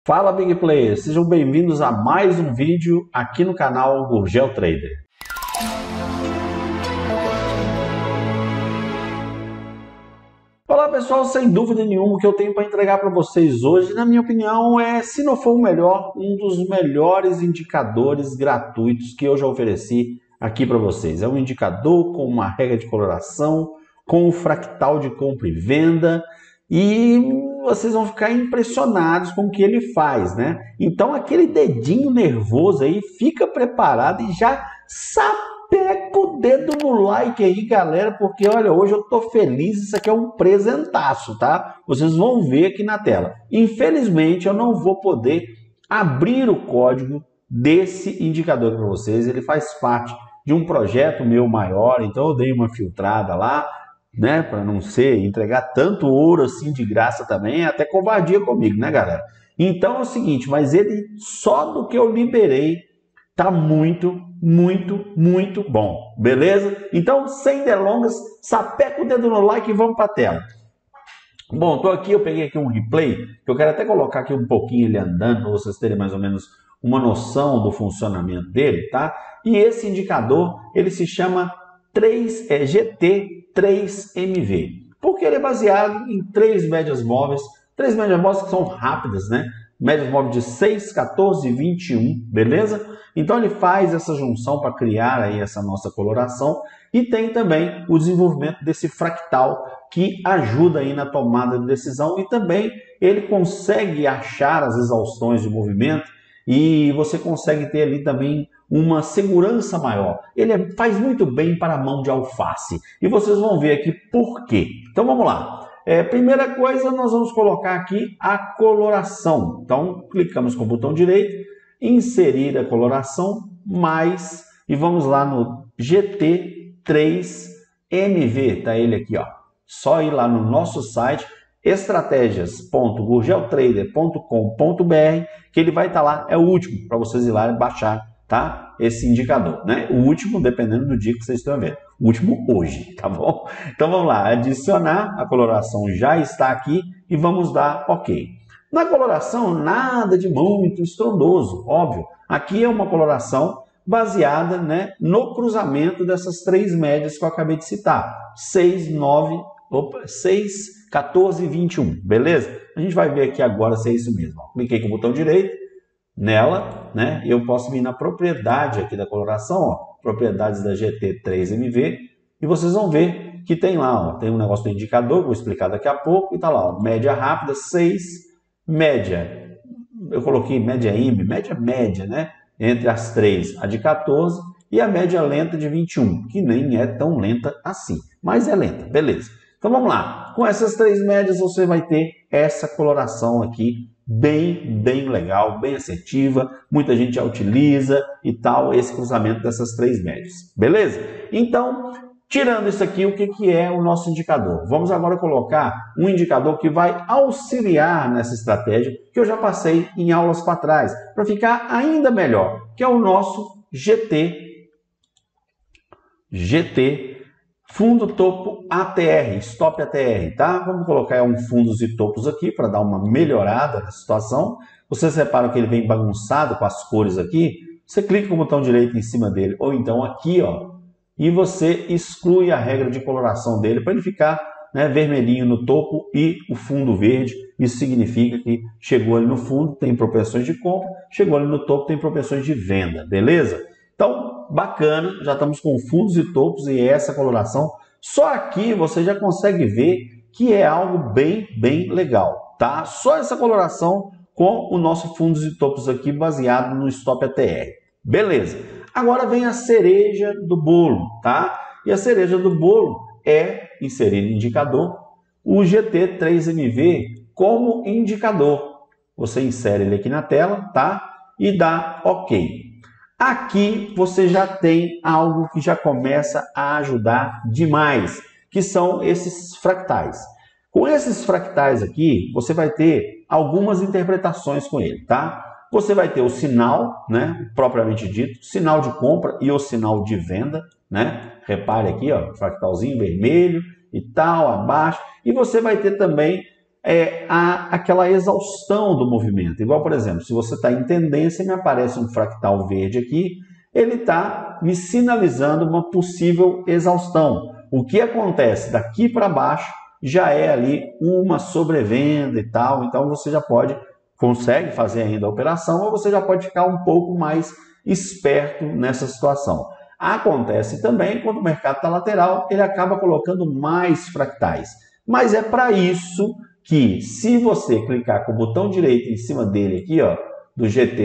Fala Big Players, sejam bem-vindos a mais um vídeo aqui no canal Gurgel Trader. Olá pessoal, sem dúvida nenhuma o que eu tenho para entregar para vocês hoje, na minha opinião, se não for o melhor, um dos melhores indicadores gratuitos que eu já ofereci aqui para vocês. É um indicador com uma regra de coloração, com um fractal de compra e venda, e vocês vão ficar impressionados com o que ele faz, né? Então aquele dedinho nervoso aí, fica preparado e já sapeca o dedo no like aí, galera, porque olha, hoje eu tô feliz, isso aqui é um presentaço, tá? Vocês vão ver aqui na tela. Infelizmente eu não vou poder abrir o código desse indicador para vocês, ele faz parte de um projeto meu maior, então eu dei uma filtrada lá, né, para não entregar tanto ouro assim de graça também, é até covardia comigo, né, galera? Então é o seguinte, mas ele só do que eu liberei tá muito bom, beleza? Então, sem delongas, sapeca o dedo no like e vamos para a tela. Bom, tô aqui, eu peguei aqui um replay, que eu quero até colocar aqui um pouquinho ele andando, para vocês terem mais ou menos uma noção do funcionamento dele, tá? E esse indicador, ele se chama GT3MV, porque ele é baseado em três médias móveis que são rápidas, né? Médias móveis de 6, 14 e 21, beleza? Então ele faz essa junção para criar aí essa nossa coloração e tem também o desenvolvimento desse fractal que ajuda aí na tomada de decisão e também ele consegue achar as exaustões de movimento e você consegue ter ali também uma segurança maior. Ele faz muito bem para a mão de alface e vocês vão ver aqui por quê. Então vamos lá. Primeira coisa, nós vamos colocar aqui a coloração. Então clicamos com o botão direito, inserir a coloração, mais, e vamos lá no GT3MV, tá ele aqui, ó. Só ir lá no nosso site, estratégias.gurgeltrader.com.br, que ele vai estar lá, é o último, para vocês ir lá e baixar, tá? Esse indicador, né? O último, dependendo do dia que vocês estão vendo. O último hoje, tá bom? Então vamos lá, adicionar, a coloração já está aqui e vamos dar OK. Na coloração, nada de muito estrondoso, óbvio. Aqui é uma coloração baseada, né, no cruzamento dessas três médias que eu acabei de citar. 6, 14 e 21, beleza? A gente vai ver aqui agora se é isso mesmo. Cliquei com o botão direito nela, né? E eu posso vir na propriedade aqui da coloração, ó, propriedades da GT3MV, e vocês vão ver que tem lá, ó, tem um negócio do indicador, vou explicar daqui a pouco, e tá lá, ó, média rápida 6, média, eu coloquei média IMB, média, né? Entre as três, a de 14 e a média lenta de 21, que nem é tão lenta assim, mas é lenta, beleza. Então vamos lá, com essas três médias você vai ter essa coloração aqui bem legal, bem assertiva, muita gente já utiliza e tal, esse cruzamento dessas três médias, beleza? Então, tirando isso aqui, o que é o nosso indicador? Vamos agora colocar um indicador que vai auxiliar nessa estratégia, que eu já passei em aulas para trás, para ficar ainda melhor, que é o nosso GT Fundo Topo ATR, Stop ATR, tá? Vamos colocar um fundos e topos aqui para dar uma melhorada na situação. Vocês reparam que ele vem bagunçado com as cores aqui? Você clica com o botão direito em cima dele, ou então aqui, ó, e você exclui a regra de coloração dele para ele ficar, né, vermelhinho no topo e o fundo verde. Isso significa que chegou ali no fundo, tem propensões de compra, chegou ali no topo, tem propensões de venda, beleza? Então, bacana, já estamos com fundos e topos e essa coloração. Só aqui você já consegue ver que é algo bem legal, tá? Só essa coloração com o nosso fundos e topos aqui baseado no Stop ATR. Beleza. Agora vem a cereja do bolo, tá? E a cereja do bolo é inserir indicador, o GT3MV como indicador. Você insere ele aqui na tela, tá? E dá OK. Aqui você já tem algo que já começa a ajudar demais, que são esses fractais. Com esses fractais aqui, você vai ter algumas interpretações com ele, tá? Você vai ter o sinal, né, propriamente dito, sinal de compra e o sinal de venda, né? Repare aqui, ó, fractalzinho vermelho e tal, abaixo. E você vai ter também aquela exaustão do movimento. Igual, por exemplo, se você está em tendência, me aparece um fractal verde aqui, ele está me sinalizando uma possível exaustão. O que acontece daqui para baixo já é ali uma sobrevenda e tal, então você já consegue fazer ainda a operação, ou você já pode ficar um pouco mais esperto nessa situação. Acontece também quando o mercado está lateral, ele acaba colocando mais fractais. Mas é para isso que, se você clicar com o botão direito em cima dele aqui, ó, do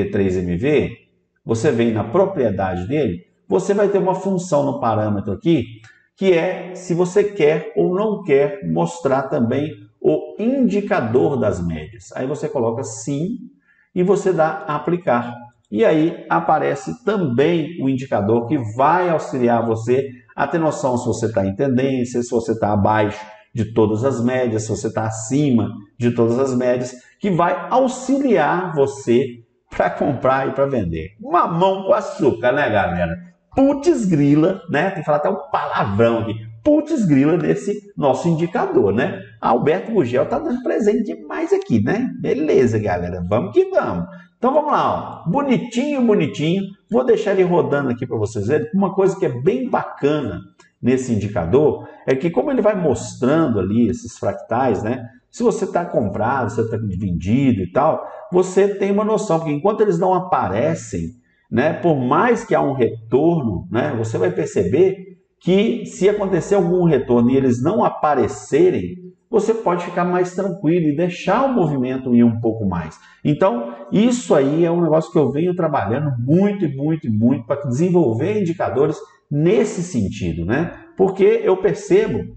GT3MV, você vem na propriedade dele, você vai ter uma função no parâmetro aqui, que é se você quer ou não quer mostrar também o indicador das médias. Aí você coloca sim e você dá aplicar. E aí aparece também o indicador que vai auxiliar você a ter noção se você está em tendência, se você está abaixo de todas as médias, se você está acima de todas as médias, que vai auxiliar você para comprar e para vender. Mamão com açúcar, né, galera? Putz grila, né? Tem que falar até um palavrão aqui. Putz grila desse nosso indicador, né? Alberto Gugel tá dando presente demais aqui, né? Beleza, galera. Vamos que vamos. Então vamos lá, ó. Bonitinho, bonitinho. Vou deixar ele rodando aqui para vocês verem. Uma coisa que é bem bacana nesse indicador é que, como ele vai mostrando ali esses fractais, né? Se você está comprado, se você está vendido e tal, você tem uma noção, porque enquanto eles não aparecem, né, por mais que há um retorno, né, você vai perceber que se acontecer algum retorno e eles não aparecerem, você pode ficar mais tranquilo e deixar o movimento ir um pouco mais. Então, isso aí é um negócio que eu venho trabalhando muito, para desenvolver indicadores nesse sentido, né? Porque eu percebo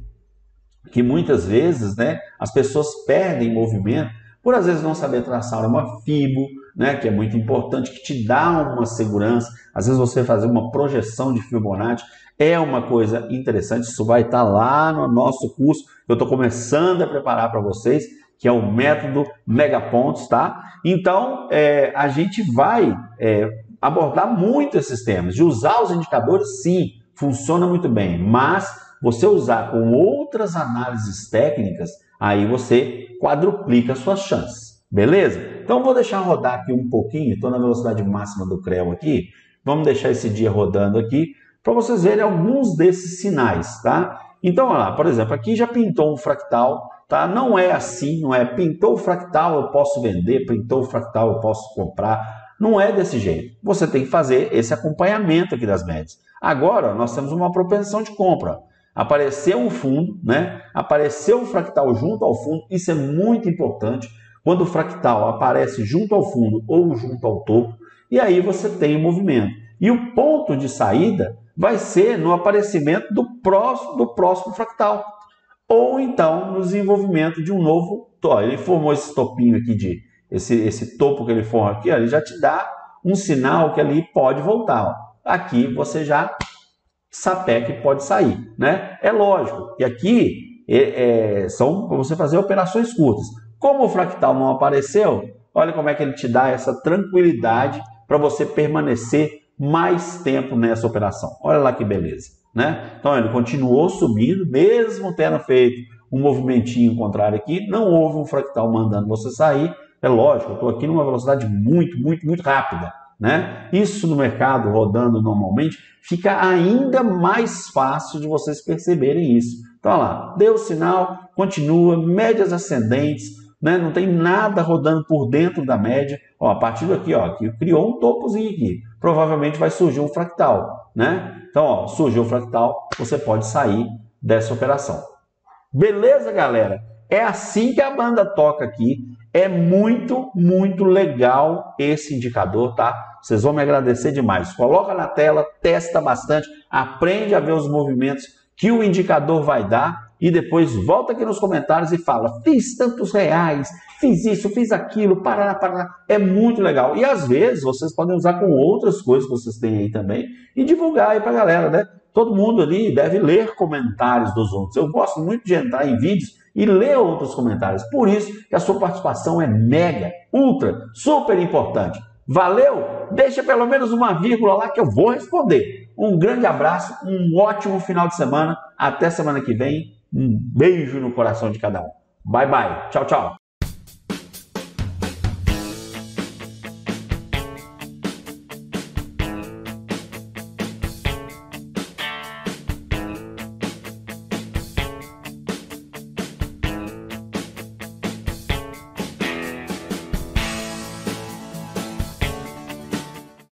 que muitas vezes, né, as pessoas perdem movimento por às vezes não saber traçar uma fibo, né, que é muito importante, que te dá uma segurança. Às vezes você fazer uma projeção de Fibonacci é uma coisa interessante. Isso vai estar lá no nosso curso. Eu estou começando a preparar para vocês, que é o método Megapontos, tá? Então, a gente vai abordar muito esses temas. De usar os indicadores, sim, funciona muito bem, mas você usar com outras análises técnicas, aí você quadruplica suas chances, beleza? Então vou deixar rodar aqui um pouquinho, estou na velocidade máxima do Creo aqui, vamos deixar esse dia rodando aqui, para vocês verem alguns desses sinais, tá? Então, olha lá, por exemplo, aqui já pintou um fractal, tá? Não é assim, não é pintou o fractal, eu posso vender, pintou o fractal, eu posso comprar, não é desse jeito. Você tem que fazer esse acompanhamento aqui das médias. Agora, nós temos uma propensão de compra. Apareceu um fundo, né? Apareceu um fractal junto ao fundo, isso é muito importante. Quando o fractal aparece junto ao fundo ou junto ao topo, e aí você tem o movimento. E o ponto de saída vai ser no aparecimento do próximo fractal. Ou então no desenvolvimento de um novo topo. Ele formou esse topinho aqui, esse topo que ele forma aqui, ó, ele já te dá um sinal que ali pode voltar. Ó. Aqui você já saber que pode sair, né? É lógico. E aqui são para você fazer operações curtas. Como o fractal não apareceu, olha como é que ele te dá essa tranquilidade para você permanecer mais tempo nessa operação. Olha lá que beleza, né? Então ele continuou subindo, mesmo tendo feito um movimentinho contrário aqui, não houve um fractal mandando você sair. É lógico, eu estou aqui numa velocidade muito rápida, né? Isso no mercado rodando normalmente fica ainda mais fácil de vocês perceberem isso. Então, olha lá, deu o sinal, continua, médias ascendentes, né? Não tem nada rodando por dentro da média. Ó, a partir daqui, ó, que criou um topozinho aqui, provavelmente vai surgir um fractal, né? Então, ó, surgiu o fractal, você pode sair dessa operação. Beleza, galera? É assim que a banda toca aqui. É muito legal esse indicador, tá? Vocês vão me agradecer demais. Coloca na tela, testa bastante, aprende a ver os movimentos que o indicador vai dar e depois volta aqui nos comentários e fala: fiz tantos reais, fiz isso, fiz aquilo, parará. É muito legal. E às vezes vocês podem usar com outras coisas que vocês têm aí também e divulgar aí pra galera, né? Todo mundo ali deve ler comentários dos outros. Eu gosto muito de entrar em vídeos e ler outros comentários. Por isso que a sua participação é mega, ultra, super importante. Valeu? Deixa pelo menos uma vírgula lá que eu vou responder. Um grande abraço, um ótimo final de semana. Até semana que vem. Um beijo no coração de cada um. Bye, bye. Tchau, tchau.